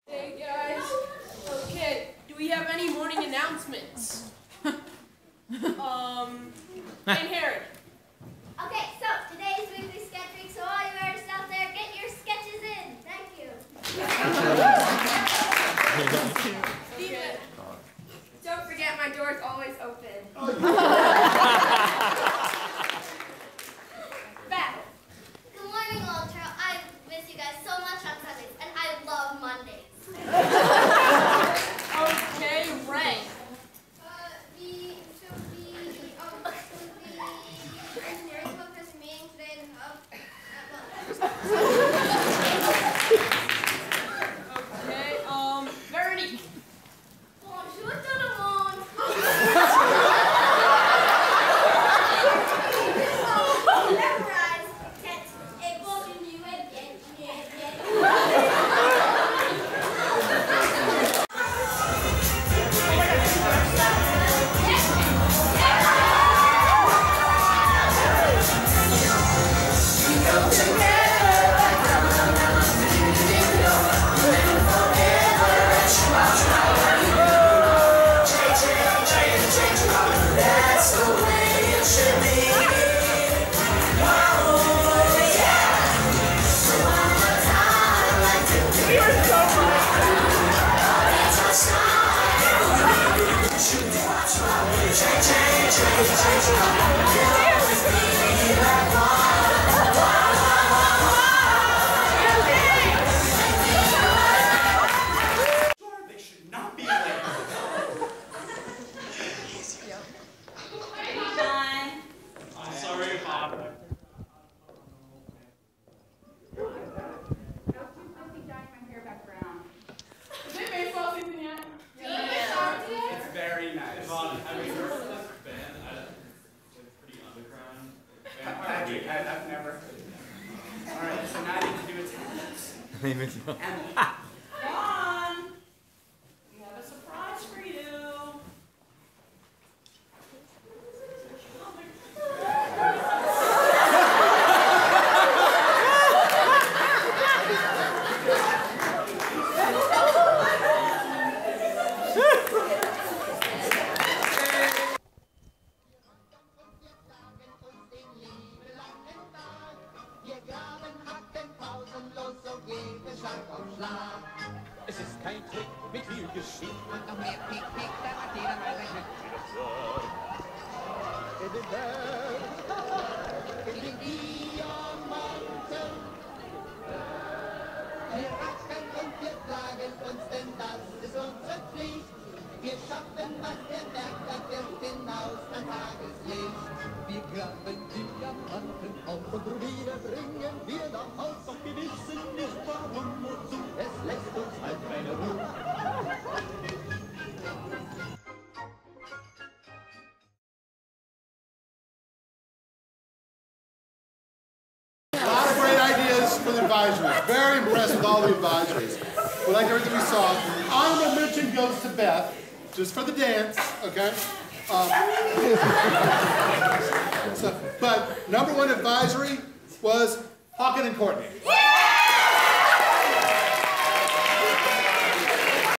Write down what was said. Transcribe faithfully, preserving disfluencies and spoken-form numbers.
Hey guys. Okay, do we have any morning announcements? um, and Herod. Okay, so today's weekly sketch week, so all you artists out there, get your sketches in. Thank you. Steven, don't forget my door's always open. Beth. Good morning, Ultra. I miss you guys so much on Sundays, and I love Mondays. Okay, Ray. Uh, the, so the, um, so the engineering club has a meeting today in the hub at lunch. Okay, um, Veronique. Bonjour tout le monde. Memorize text et continue bien, bien, bien. I've never. All right, so now I need to do attendance. Ron, we have a surprise for you. Es ist kein Trick mit viel Geschick und noch mehr Pick, Pick, da hat jeder mal sein Glück. In den Bergen, in den Diamanten, wir rackern und wir schlagen uns, denn das ist unsere Pflicht. Wir schaffen, was der Berg wird hinaus an Tageslicht. Wir graben Diamanten auf und Rubine bringen wir nach Haus, doch wir wissen nicht warum, wozu, es lässt uns halt keine Ruhe. A lot of great ideas for the advisories. Very impressed with all the advisories. We like everything we saw. Honorable mention goes to Beth, just for the dance, okay? Um, so, but number one advisory was Hawken and Courtney.